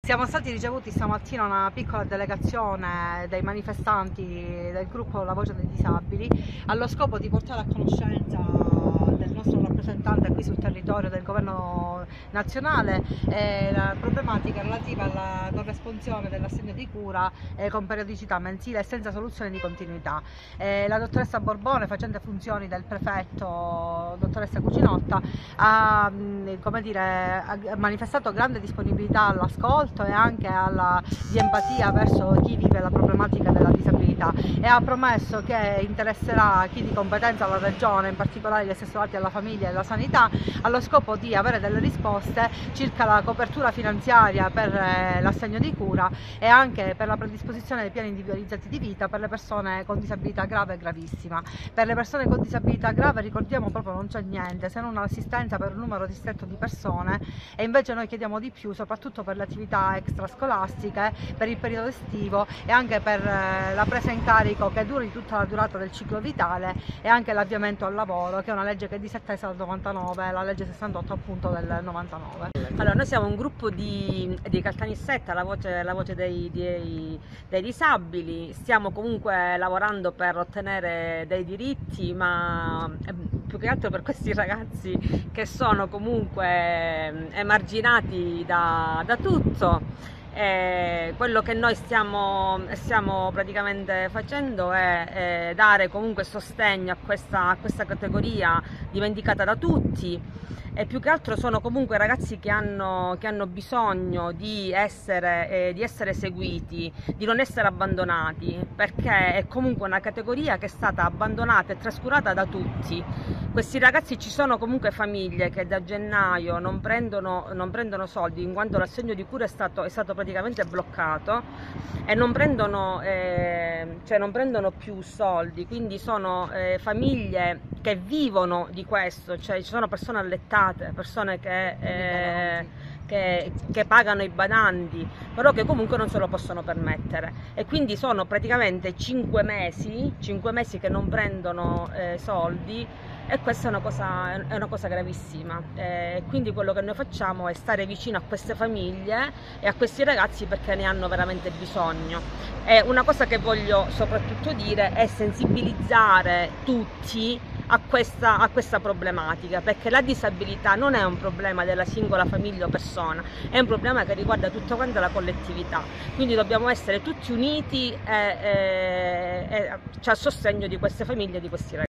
Siamo stati ricevuti stamattina una piccola delegazione dei manifestanti del gruppo La Voce dei Disabili allo scopo di portare a conoscenza del nostro rappresentante qui sul territorio del governo nazionale la problematica relativa alla corresponsione dell'assegno di cura con periodicità mensile e senza soluzione di continuità. La dottoressa Borbone, facente funzioni del prefetto, dottoressa Cucinotta, ha manifestato grande disponibilità all'ascolto e anche di empatia verso chi vive la problematica della disabilità, e ha promesso che interesserà chi di competenza alla Regione, in particolare gli assessorati alla famiglia e alla sanità, allo scopo di avere delle risposte circa la copertura finanziaria per l'assegno di cura e anche per la predisposizione dei piani individualizzati di vita per le persone con disabilità grave e gravissima. Per le persone con disabilità grave, ricordiamo, proprio non c'è niente se non un'assistenza per un numero ristretto di persone, e invece noi chiediamo di più, soprattutto per le attività extrascolastiche, per il periodo estivo e anche per la presa in carico che duri tutta la durata del ciclo vitale, e anche l'avviamento al lavoro, che è una legge che è disattesa dal 99, la legge 68 appunto del 99. Allora, noi siamo un gruppo di Caltanissetta, la voce dei disabili. Stiamo comunque lavorando per ottenere dei diritti, ma più che altro per questi ragazzi che sono comunque emarginati da tutto. Quello che noi stiamo praticamente facendo è dare comunque sostegno a questa categoria dimenticata da tutti, e più che altro sono comunque ragazzi che hanno bisogno di essere seguiti, di non essere abbandonati, perché è comunque una categoria che è stata abbandonata e trascurata da tutti. Questi ragazzi, ci sono comunque famiglie che da gennaio non prendono soldi, in quanto l'assegno di cura è stato praticamente bloccato, e non prendono più soldi, quindi sono famiglie che vivono di questo, cioè ci sono persone allettate, persone che pagano i badanti, però che comunque non se lo possono permettere, e quindi sono praticamente 5 mesi che non prendono soldi, e questa è una cosa gravissima. Quindi quello che noi facciamo è stare vicino a queste famiglie e a questi ragazzi, perché ne hanno veramente bisogno. E una cosa che voglio soprattutto dire è sensibilizzare tutti a questa problematica, perché la disabilità non è un problema della singola famiglia o persona, è un problema che riguarda tutta quanta la collettività, quindi dobbiamo essere tutti uniti a sostegno di queste famiglie e di questi ragazzi.